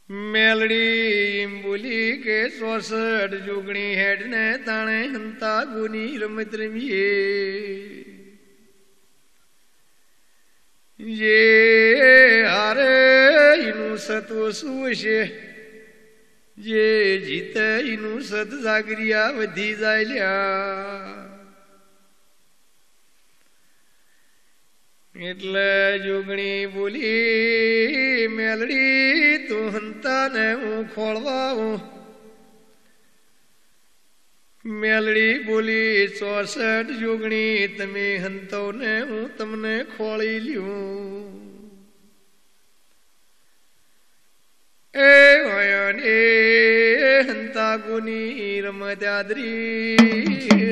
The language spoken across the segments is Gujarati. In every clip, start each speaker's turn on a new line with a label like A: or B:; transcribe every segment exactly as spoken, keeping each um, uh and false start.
A: मेलड़ी बोली के चौसठ जुगनी हेड ने ताणे हंता गुनी रमत रमीए ये हारे इनु सतो सुवशे ये जीते इनु सत जागरिया वधी जायल्या એટલે જોગણી બોલી મેલડી તું હંતા ને હું ખોળવા મેલડી બોલી ચોસઠ જોગણી તમે હંતો ને હું તમને ખોળી લ્યું એ વયન એ હંતા ગુની રમત્યાદરી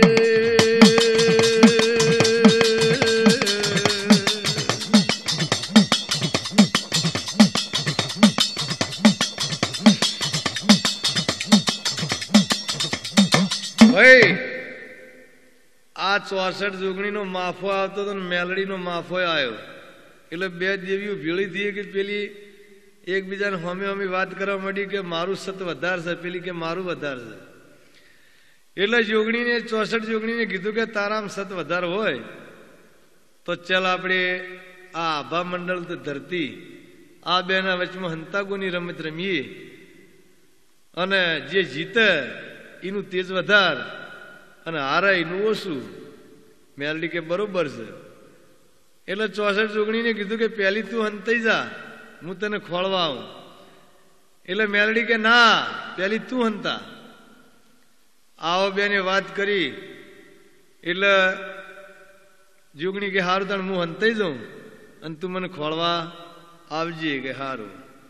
A: આ ચોસઠ જોગણી નો માફો આવતો હતો મેલડી નો માફો આવ્યો એટલે બે દેવીઓ ભેળી થઈ કે પેલી એકબીજાને હોમી હોમી વાત કરવા માંડી કે મારું સત વધારે છે પેલી કે મારું વધારે છે એટલે જોગણીને ચોસઠ જોગણીને કીધું કે તારામ સત વધારે હોય તો ચાલ આપણે આ આભા મંડળ તો ધરતી આ બેના વચમાં હંતાગોની રમત રમીએ અને જે જીતે એનું તેજ વધાર અને હારે એનું ઓછું મેલડી કે બરોબર છે એટલે ચોસઠ જોગણીને કીધું કે પહેલી તું હંતાઈ જા હું તને ખોળવા આવું એટલે મેલડી કે ના પહેલી તું હંતા આવો બેને વાત કરી એટલે જોગણી કે હારું તને હું હંતાઈ જાઉં અને તું મને ખોળવા આવજે કે હારું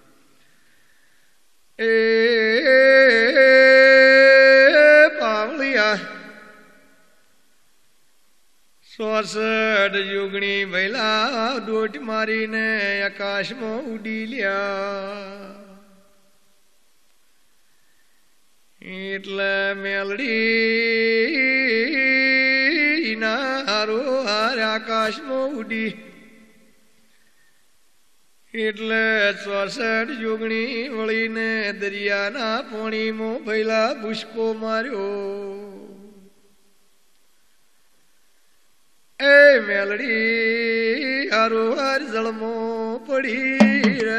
A: એ પાવલિયા ચોસઠ જોગણી ભૈલા દોટ મારીને આકાશમાં ઉડી લ્યા એટલે મેલડી ના હારો હાર આકાશમાં ઉડી એટલે ચોસઠ જોગણી વળીને દરિયાના પાણીમાં ભૈલા ભૂસકો માર્યો એ મેલડી હારો હાર જળમો પડી રે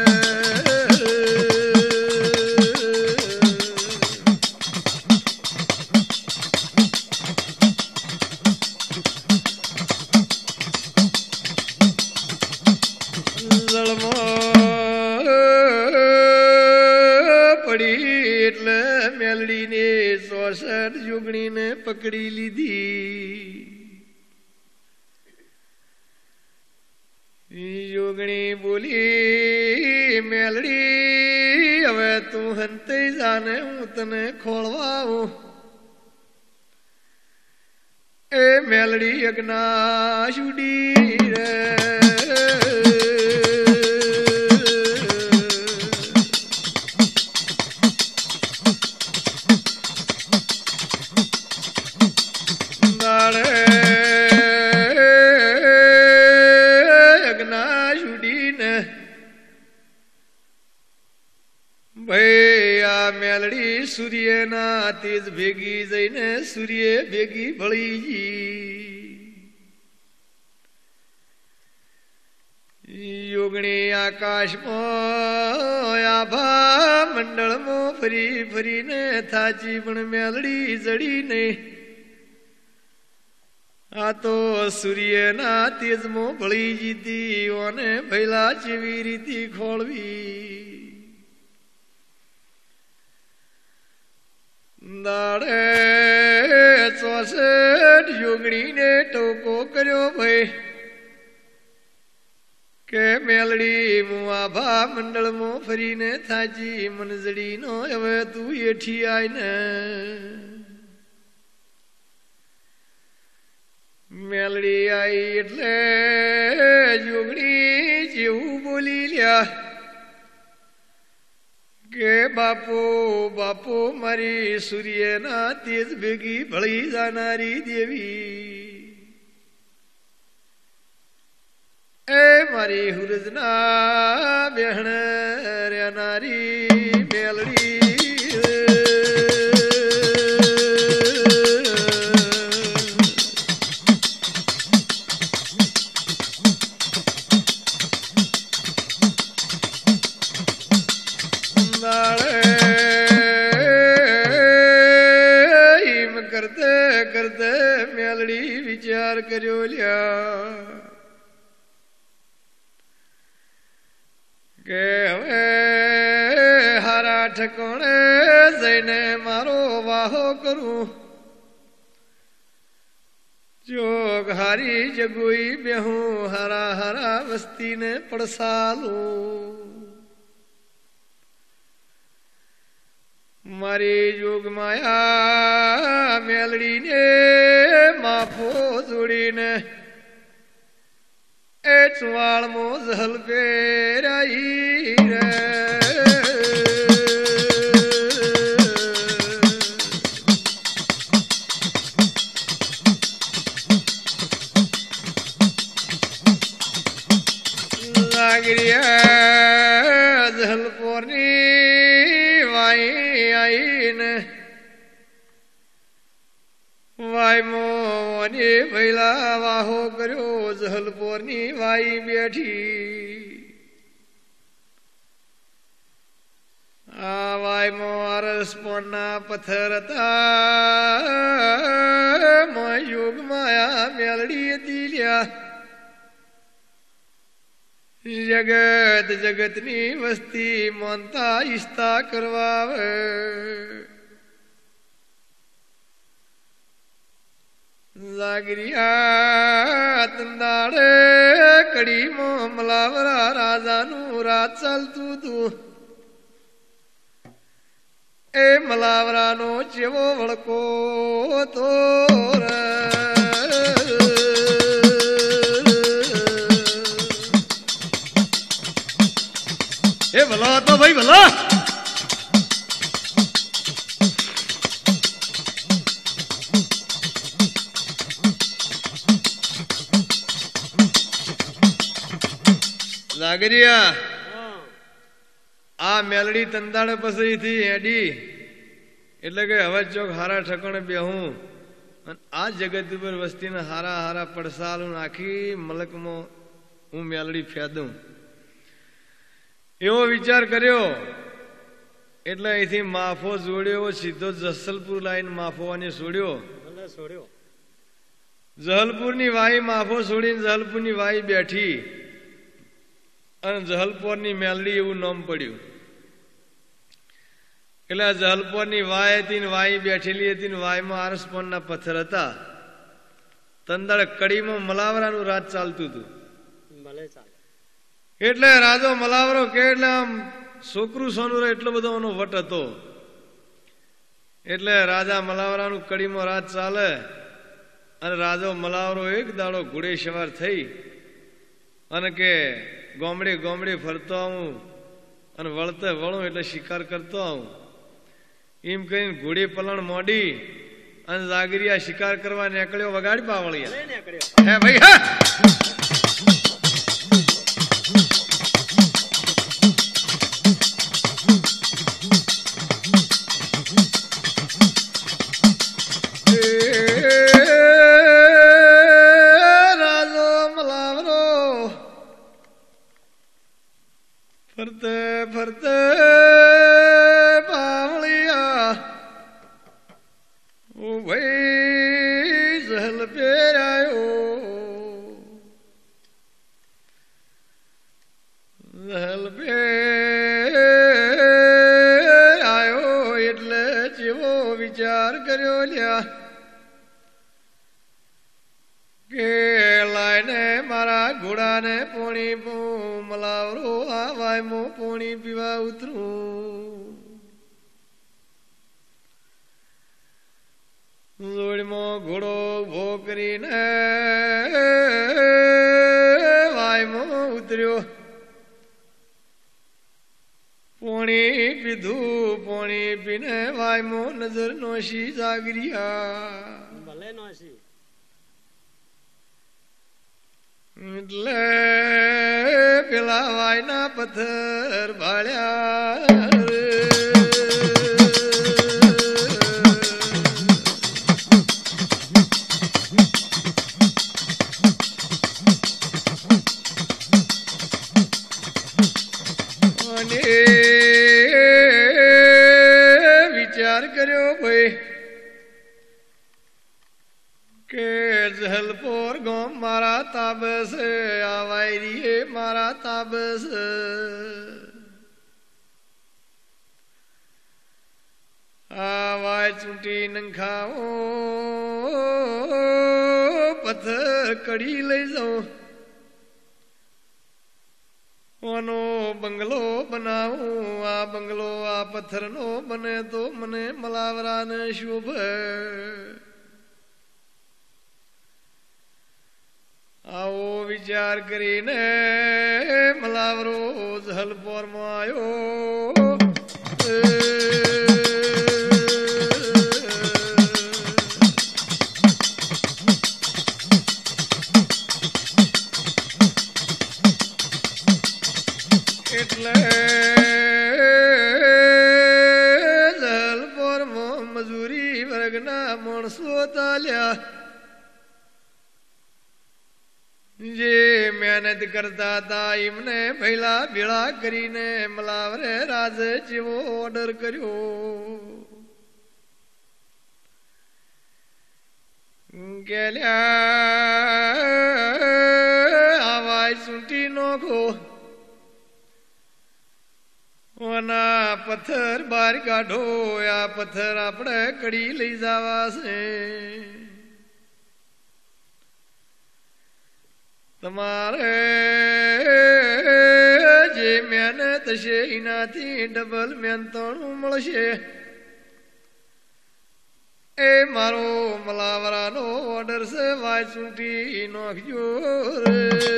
A: જળમો પડી એટલે મેલડીને ચોસઠ જોગણીને પકડી લીધી જોગણી બોલી મેલડી હવે તું હંતાઈ જાને હું તને ખોળવા આવું એ મેલડી અજ્ઞા છૂડી રે મેલડી સૂર્યના તેજ ભેગી જઈને સૂર્ય ભેગી ભળી યોગણી આકાશમાં આભા મંડળમાં ફરી ફરીને થાચી પણ મેલડી જડી નહીં આ તો સૂર્યના તેજમાં ભળી જીતી ઓને ભૈલા જેવી રીતે ખોળવી દાડે ચોસઠ જોગણીને ટોકો કર્યો ભાઈ કે મેલડી હું આભા મંડળમાં ફરીને થાચી મનજડીનો હવે તું એઠી આઈને મેલડી આઈ એટલે જોગણી જેવું બોલી લ્યા કે બાપો બાપો મારી સૂર્યના તેજ ભેગી ભળી જાનારી દેવી એ मारी हुरजना बेहण रे नारी मेलड़ी करते करते मेलड़ी विचार करो लिया के हवे हारा ठकोणे जईने मारो वाहो करूं जोग हारी जगुई बेहूं हरा हरा वस्ती ने पड़सालू मारी जोग माया मेलड़ी ने माफो जोड़ी ने ए चुवाल मो जहल पेराई रे लागरिया जहल पोरनी वाई आईन वाई मोनी भैला वाहो करो जहलपोरनी वाई बैठी आ वाई मो अरस पोना पत्थरता मो युग माया मेलड़ी दिलिया जगत जगतनी वस्ती मोनता इस्ता करवावे जागरिया तंदाड़े कड़ी मो मलावरा राजा नू रात चल तू तू ए मलावरा नो चेवो भड़को तोर ए भला तो भाई भला जागरिया आ मेलड़ी तंदाड़े पसई थी हेडी એટલે કે હવે ચોક હારા ઠકણે બેહું અને આ જગત ઉપર વસ્તીને હારા હારા પડસાલું નાખી મલકમાં હું મેલડી ફેદું એવો વિચાર કર્યો એટલે અહીંથી માફો જોડ્યો સીધો જસલપુર લાઈન માફોવાને છોડ્યો જહલપુરની વાઈ માફો છોડીને જહલપુરની વાઈ બેઠી અને જહલપુરની મેલડી એવું નામ પડ્યું એટલે જહલપુરની વાય હતી ને વાઈ બેઠેલી હતી ને વાયમાં આરસપણના પથ્થર હતા તંદાળ કડીમાં મલાવરાનું રાજ ચાલતું હતું એટલે રાજો મલાવરો કે એટલે આમ છોકરું સોનું એટલો બધો એનો વટ હતો એટલે રાજા મલાવરાનું કડીમાં રાજ ચાલે અને રાજો મલાવરો એક દાડો ઘોડે સવાર થઈ અને કે ગોમડે ગોમડે ફરતો આવું અને વળતે વળું એટલે શિકાર કરતો આવું એમ કહીને ઘોડી પલણ મોડી અને જાગરિયા શિકાર કરવા નીકળ્યો વગાડી પાવળિયા હે ભાઈ હા फरते फरते पावलिया ओ भाई जहल पे आयो जहल पे आयो એટલે જેવો વિચાર કર્યો લ્યા કે લાઈને મારા ઘોડાને પોણી મલાવરો આવાય મો પોણી પીવા ઉતરું જોડમાં ઘોડો ઉભો કરીને વાયમાં ઉતર્યો પોણી પીધું પોણી પીને વાયમાં નજર નોશી જાગરિયા ભલે નોશી એટલે પેલા વાયના પથ્થર ભાળ્યા અને વિચાર કર્યો ભાઈ કે જહલપોર ગામ મારા તાબસ આ વાયરી મારા તાબસ આ વાય ચૂંટી નંખાઓ પથ્થર કડી લઈ જાઉં ઓનો બંગલો બનાવું આ બંગલો આ પથ્થરનો બને તો મને મલાવરાને શુભ આવો વિચાર કરીને મલાવરો જહલપોરમાં આવ્યો એટલે જહલપોરમાં મજૂરી વર્ગના માણસો ચાલ્યા જે મહેનત કરતા હતા એમને પહેલા ભેળા કરીને મલાવરે રાજે જેવો ઓર્ડર કર્યો આવાજ સૂંટી નોખો ઓના પથ્થર બહાર કાઢો આ પથ્થર આપણે કડી લઈ જવા છે તમારે જે મહેનત છે એનાથી ડબલ મહેનતણું મળશે એ મારો મલાવરાનો ઓર્ડર છે વાય ચૂંટી નાખજો રે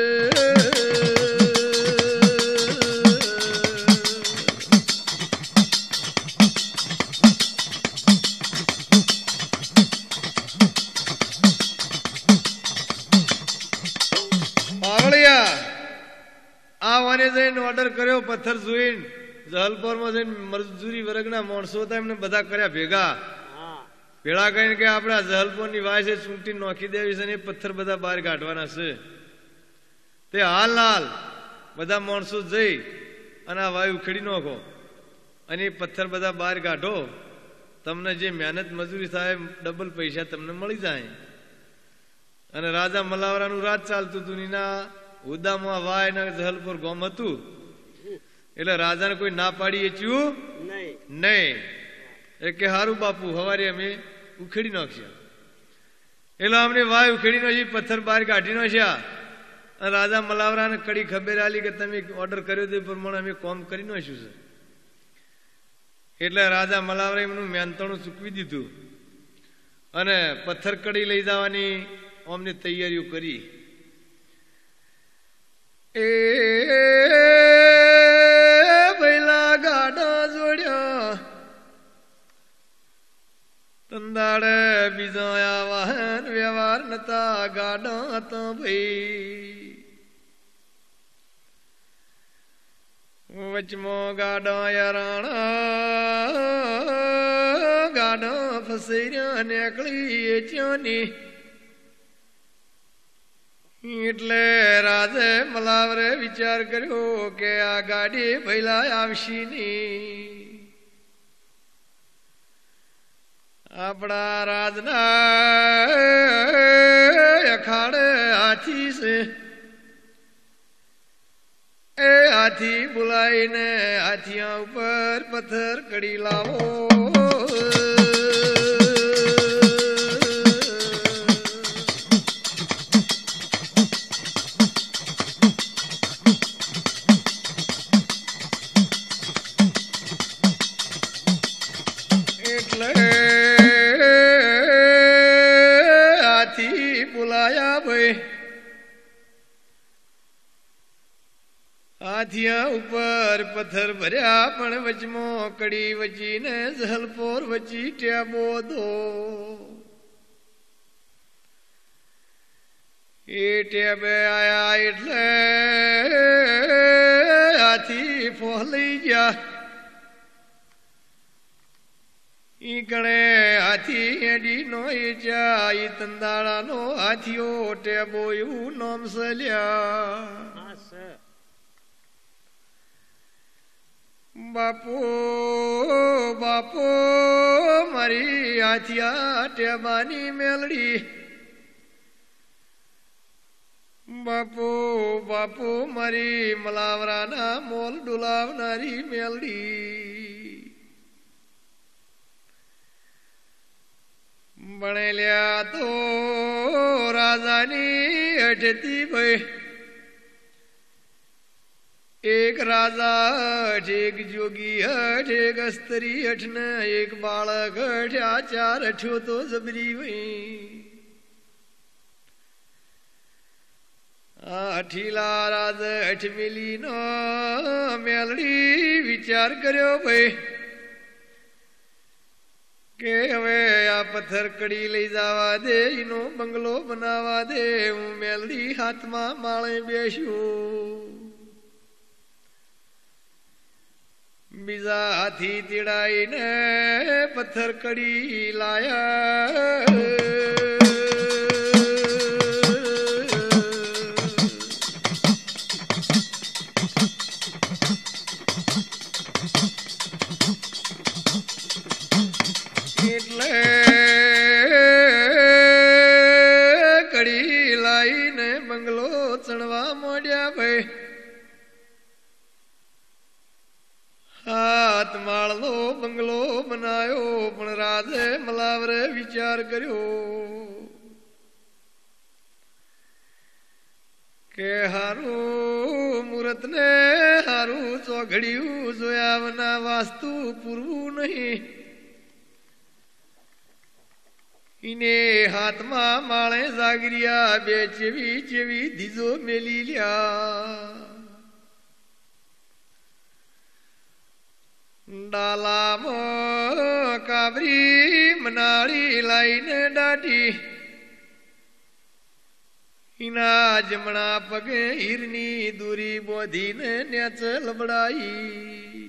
A: આવવાને જઈને ઓર્ડર કર્યો પથ્થર જોઈને જહલપોરમાં જઈને મજૂરી વર્ગના માણસો હતા એમને બધા કર્યા ભેગા ભેળા કહીને કે આપણે જહલપોરની વાય છે ચૂંટી નોખી દેવી છે ને એ પથ્થર બધા બહાર કાઢવાના છે તે હાલ હાલ બધા માણસો જઈ અને આ વાયુ ઉખેડી નાખો અને એ પથ્થર બધા બહાર કાઢો તમને જે મહેનત મજૂરી થાય ડબલ પૈસા તમને મળી જાય અને રાજા મલાવરાનું રાજ ચાલતું હતું એના ઉદામાં વાય ને જહલપોર ગામ હતું એટલે રાજાને કોઈ ના પાડી એચ્યું નહીં એ કે હારું બાપુ હવારે અમે ઉખેડી નાખશે એટલે અમને વાય ઉખેડી નાખી પથ્થર બહાર કાઢી નાખ્યા અને રાજા મલાવરાને કડી ખબર આલી કે તમે ઓર્ડર કર્યો તે પ્રમાણે અમે કોમ કરી નાખ્યું છે એટલે રાજા મલાવરા એમનું મહેનતણું ચૂકવી દીધું અને પથ્થર કડી લઈ જવાની અમને તૈયારીઓ કરી એ ભૈલા ગાડા જોડ્યા તંદાડે બીજા વાહન વ્યવહાર નતા ગાડા હતા ભાઈ વચમાં ગાડા યારાણા ગાડા ફસી રહ્યા નીકળી ચ્યાની એટલે રાજે મલાવરે વિચાર કર્યો કે આ ગાડી ભૈલા આવશી ની આપણા રાજના અખાડે હાથી છે એ હાથી બોલાવીને હાથિયા ઉપર પથ્થર કડી લાવો હાથિયા ઉપર પથ્થર ભર્યા પણ વચમાં કડી વચીને જહલપોર વચી ટ્યાબો દો એ ટેબે આયા એટલે હાથી ફોલઈ ગયા. ઈ ગણે હાથી હેડી નો એ ચા ઈ તંદાળા નો હાથીઓ ટેબો એવું નામ સલ્યા. બાપો બાપો મારી હાથિયા ટેબાની મેલડી. બાપો બાપો મારી મલાવરાના મોલ ડુલાવનારી મેલડી. ભણેલ્યા તો રાજાની હઠતી ભાઈ. એક રાજા હઠ, એક જોગી હઠ, એક સ્ત્રી હઠ ને એક બાળક હઠ. આ ચાર હઠ્યો તો જબરી ભાઈ. આ હઠીલા રાજ હઠ મિલી નો મેલડી વિચાર કર્યો ભાઈ કે હવે આ પથ્થર કડી લઈ જવા દે, એનો બંગલો બનાવવા દે. હું મેલડી હાથમાં માળે બેસ્યું. બીજા હાથી તેડાઈને પથ્થર કડી લાયા. એટલે કડી લાઈને બંગલો ચણવા માંડ્યા ભાઈ. હાથ માળનો બંગલો બનાયો પણ રાજે મલાવરે વિચાર કર્યો કે હારું મુહૂર્ત ને હારું ચોઘડિયું જોયા વના વાસ્તુ પૂરવું નહીં. ઈને હાથમાં માળે જાગરિયા બે ચેવી ચેવી દીજો મેલી લ્યા. ડાલામાં કાબરી મનાળી લાઈને દાટી. ઈના જમણા પગે હીરની દૂરી બોધીને નેચ લબડાઈ.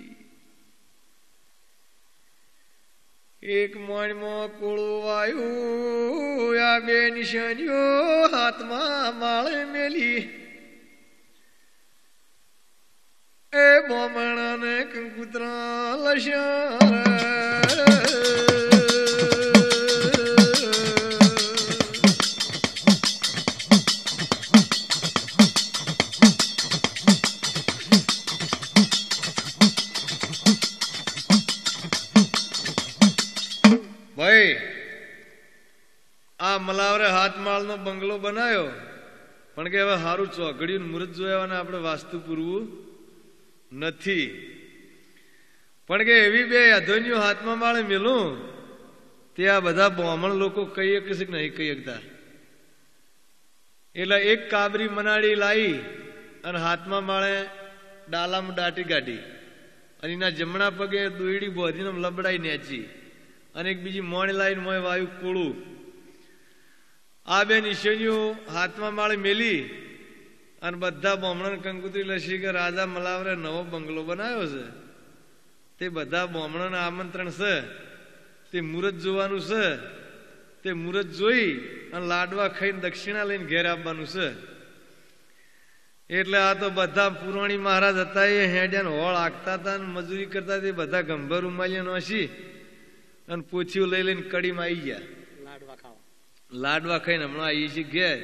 A: એક મોણમાં કોળું વાયું. આ બે નિશાનીઓ હાથમાં માળે મેલી. એ બોમણા ને કંકુતરા લશ્યા. ભાઈ આ મલાવરે હાથમાળ નો બંગલો બનાવ્યો પણ કે હવે સારું ચોઘડિયું મુહૂર્ત જોયા આપણે વાસ્તુ પૂરવું નથી. પણ કે એવી બે અધોનીઓ હાથમાં માળે મેલું ત્યાં બધા બ્રાહ્મણ લોકો કહી શકે કે નહીં કહી શકતા. એટલે એક કાબરી મનાડી લાવી અને હાથમાં માળે ડાલામાં દાટી કાઢી અને એના જમણા પગે દોયડી બોધીને લબડાઈ નેચી અને એક બીજી મોણ લાઈને મોય વાયુ કોળું. આ બે નિશાનીઓ હાથમાં માળે મેલી અને બધા બ્રાહ્મણ કંકુતરી લસી કે રાજા મલાવરે નવો બંગલો બનાવ્યો છે. તે બધા બ્રાહ્મણોને આમંત્રણ છે. તે મુહૂર્ત જોવાનું છે. તે મુહૂર્ત જોઈ અને લાડવા ખાઈને દક્ષિણા લઈને ઘેર આવવાનું છે. એટલે આ તો બધા પુરાણી મહારાજ હતા એ હેડ્યા હોળ આંકતા હતા ને મજૂરી કરતા તે બધા ગંભર ઉમાલિયા નોસી અને પોથીઓ લઈ લઈને કડીમાં આવી ગયા લાડવા ખાવા. લાડવા ખાઈને હમણાં આવી છે ઘેર.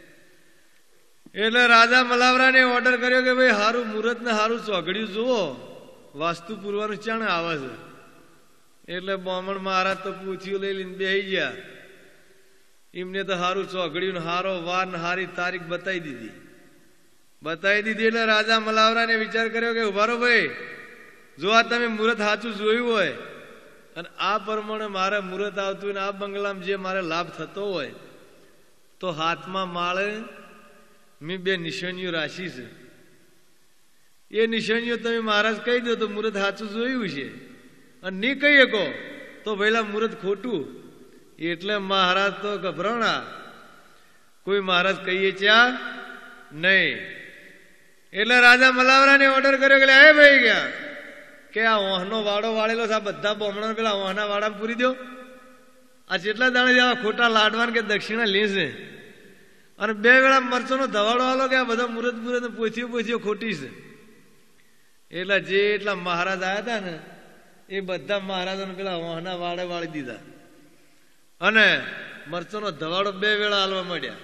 A: એટલે રાજા મલાવરાને ઓર્ડર કર્યો કે ભાઈ હારું મુહૂર્ત ને હારું ચોઘડિયું જુઓ, વાસ્તુ પૂરવાનું ચાણે આવે છે. એટલે બ્રાહ્મણ મહારાજ તો પૂછ્યું લઈ લઈને બેસી ગયા. એમને તો હારું ચોઘડિયું ને હારો વાર ને હારી તારીખ બતાવી દીધી. બતાવી દીધી એટલે રાજા મલાવરાને વિચાર કર્યો કે ઉભારો ભાઈ, જો આ તમે મુહૂર્ત સાચું જોયું હોય અને આ પ્રમાણે મારે મુહૂર્ત આવતું હોય ને આ બંગલામાં જે મારે લાભ થતો હોય તો હાથમાં માળે મેં બે નિશાનીઓ રાશી છે. એ નિશાનીઓ તમે મહારાજ કહી દો તો મુહૂર્ત સાચું જોયું છે, અને નહીં કહી શકો તો પહેલા મુહૂર્ત ખોટું. એટલે મહારાજ તો ગભરાણા કોઈ મહારાજ કહીએ ચ્યા નહીં. એટલે રાજા મલાવરાને ઓર્ડર કર્યો કે હે ભાઈ ગયા કે આ ઓહનો વાડો વાળેલો છે, આ બધા બોમણા પેલા ઓહના વાડા પૂરી દો. આ જેટલા દાણે આવા ખોટા લાડવાન કે દક્ષિણા લેશે અને બે વેળા મરચોનો ધવાડો આલો કે આ બધા મુરત મુરત પોથીઓ પોથીઓ ખોટી છે. એટલે જે એટલા મહારાજ આવ્યા હતા ને એ બધા મહારાજોને પેલા ઓહના વાડે વાળી દીધા અને મરચોનો ધવાડો બે વેળા હાલવા માંડ્યા.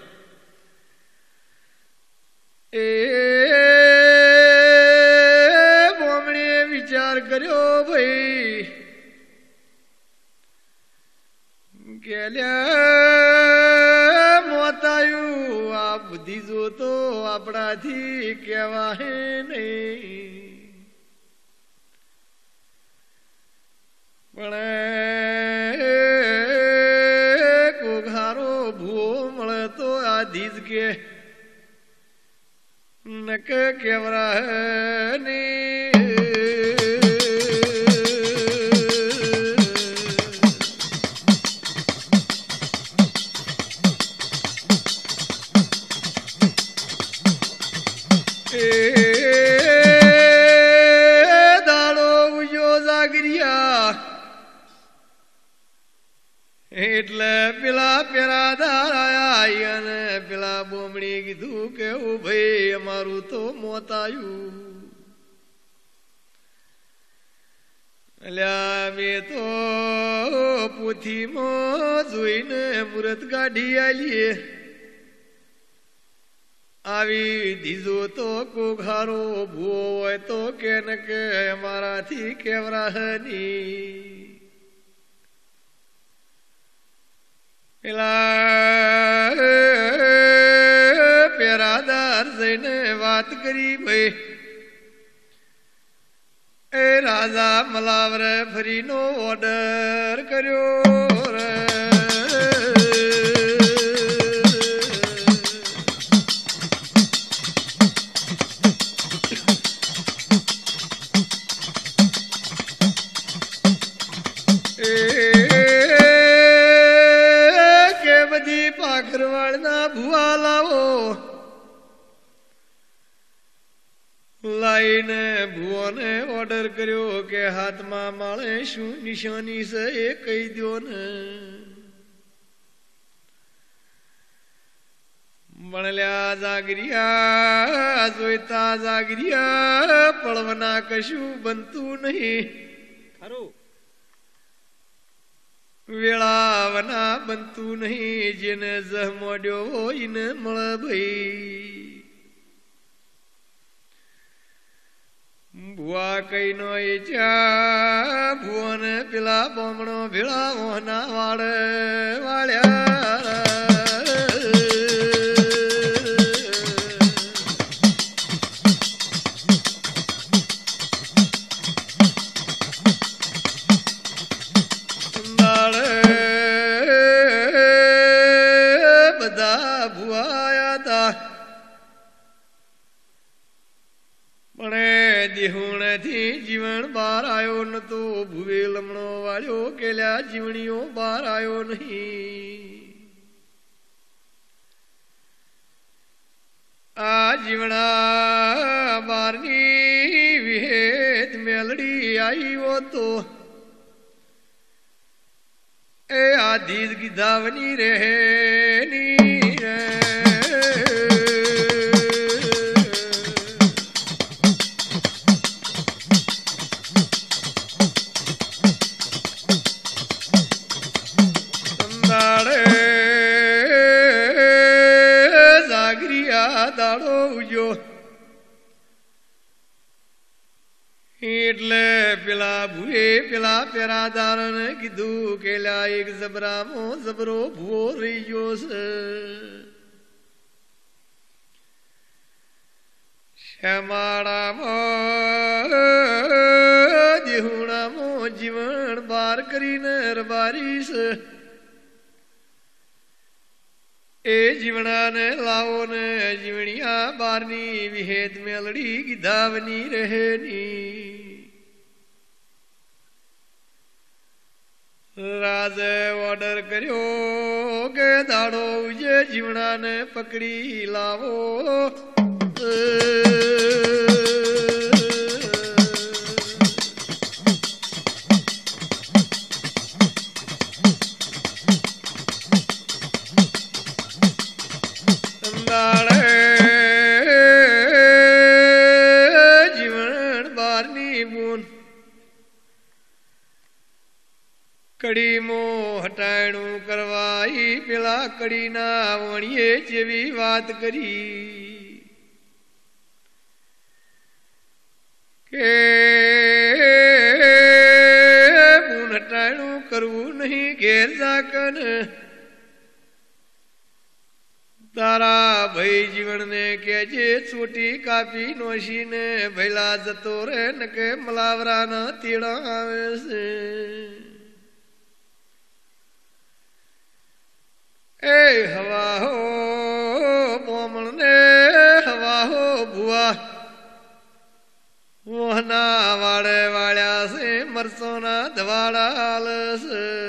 A: એ બોમણીએ વિચાર કર્યો ભાઈ કે મોતાયું આ બુદ્ધિ જોતો આપણાથી કહેવાય નહીં, પણ કોઘારો ભૂવો મળે તો આ ધીજ કે નક કેવરા ને દાડો ઉજો જાગરિયા એટલે પેલા પેરાદાર આયા અને પેલા બોમણી કીધું કે ઓ ભાઈ અમારું તો મોત આવ્યું. અલ્યા મેં તો પોથીમાં જોઈને મુરત કાઢી આલીએ, આવી દીધો તો કોઘારો ભૂવો હોય તો કે ન કે અમારાથી કેવરાહની. પેલા પેરાદાર જઈને વાત કરી ભાઈ એ રાજા મલાવરે ફરીનો ઓર્ડર કર્યો રે. લાઈને ભુવને ઓર્ડર કર્યો કે હાથમાં માળે શું નિશાની છે એ કહી દો ને. ભણલ્યા જાગરિયા જોઈતા જાગરિયા પડવના કશું બનતું નહીં, ખરું વેળાવના બનતું નહીં, જેને જહ મોડ્યો હોય એને મળે ભાઈ. ભુવા કઈ નો ચા ભુવને પેલા બોમણો ભેળા ઓહના વાડે વાળ્યા. બધા ભુવા આયા હતા પણ દેહુણથી જીવન બહાર આવ્યો નતો. ભુવે લમણો વાળ્યો કેલ્યા જીવણીઓ બહાર આવ્યો નહીં. આ જીવણા બારની વિહેત મેલડી આવ્યો તો એ આધી ગીધાવની રહેની રે. દાડો ઉજો એટલે પેલા ભૂએ પેલા પેરાદાર ને કીધું કે એક જબરામો જબરો ભૂવો રહી ગયો છે. શ્યામાળામાં દેહુણામાં જીવન બાર કરીને રબારી છે. એ જીવણાને લાવો ને જીવણિયા બારની વિહેદ મેલડી ગીધાવની રહેની. રાજે ઓર્ડર કર્યો કે દાડો ઉજે જીવણાને પકડી લાવો. કડીમો હટાણું કરવાઈ પેલા કડીના વણીએ જેવી વાત કરી કે હું હટાણું કરવું નહીં ઘેર જાકન તારા ભાઈ જીવનને કેજે ચોટી કાપી નોશીને ભૈલા જતો રે ને કે મલાવરાના તીડા આવે છે. એ હવા હો બોમણ ને હવા હો ભુવા મોહના વાડે વાળ્યા છે મરસોના ધવાડા હાલસ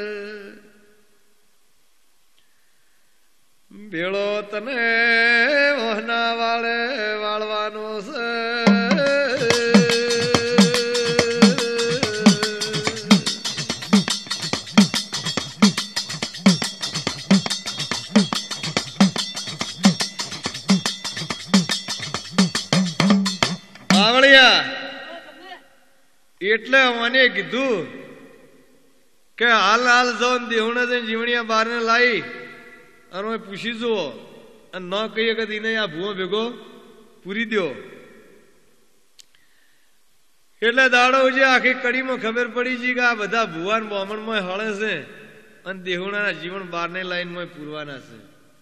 A: ભેળો તને મોહના વાળે વાળવાનો છે. એટલે મને કીધું કે હાલ હાલ જાઉં દેવણે જઈને જીવણિયા બાર ને લાવી અને પૂછી જુઓ અને ન કહીએ કે એને આ ભૂવો ભેગો પૂરી દો. એટલે દાડો છે આખી કડીમાં ખબર પડી છે કે આ બધા ભુવાન બ્રાહ્મણમાં હળે છે અને દેવણાના જીવન બારને લાઈનમાં પૂરવાના છે.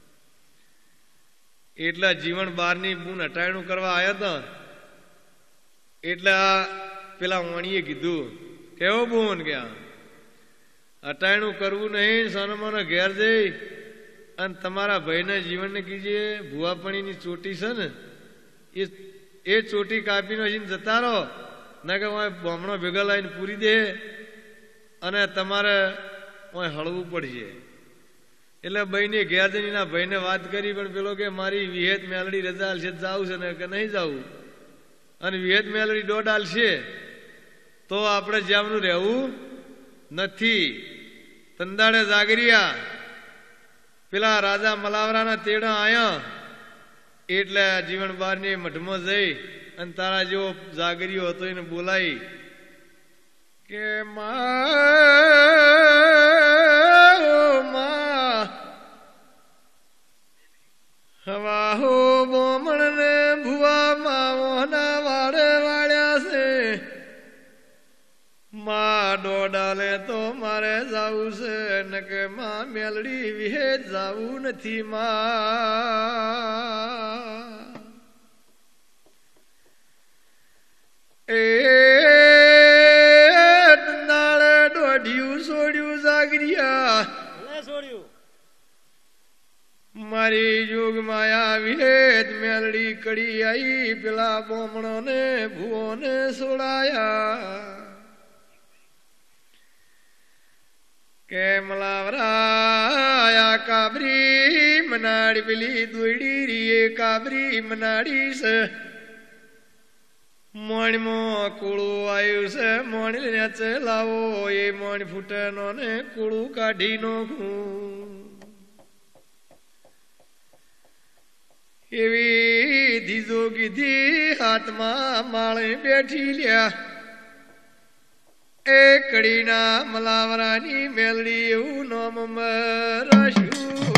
A: એટલે જીવન બારની બૂન હટાયણું કરવા આવ્યા હતા. એટલે આ પેલા વણીએ કીધું કેવો બોન કે હટાયણું કરવું નહીં સોનમાનો ઘેર જઈ અને તમારા ભાઈના જીવનને કીજીએ ભુવાપણીની ચોટી છે ને એ એ ચોટી કાપી નાખીને જતા રહો ના કે બમણો ભેગા લાવીને પૂરી દે અને તમારે હળવું પડશે. એટલે ભાઈને ઘેર જઈને એના ભાઈને વાત કરી પણ પેલો કે મારી વિહેત મેલડી રજા હાલશે જાવું છે ને કે નહીં જવું અને વિહેત મેલડી દોઢ હાલશે તો આપણે જ્યાંનું રહેવું નથી. તંદાડે જાગરિયા પેલા રાજા મલાવરાના તેડા આયા એટલે જીવન બારની મઠમાં જઈ અને તારા જેવો જાગરિયો હતો એને બોલાઈ કે મા હવા હો બોમણ ને ભુવા માવોના વાડે વાળ્યા છે. માં દોડાલે તો મારે જાવું છે ને કે માં મેલડી વિહે જાવું નથી. માં એ નાળે દોઢિયું છોડ્યું જાગરિયા છોડ્યું મારી જોગ માયા વિહેત મેલડી કડી આઈ પેલા બોમણો ને ભુવો ને સોડાયા કે મલાવરાયા કાબરી મનાડી પેલી દોડી રીએ કાબરી મનાડી છે. મોણમાં કુળું આવ્યું છે મોણી નેચે લાવો એ મોણી ફૂટે નો ને કુળું કાઢી નોખું. એવી ધીજો કીધી હાથમાં માળે બેઠી લ્યા એ કડીના મલાવરાની મેલડી એવું નામ રાખ્યું.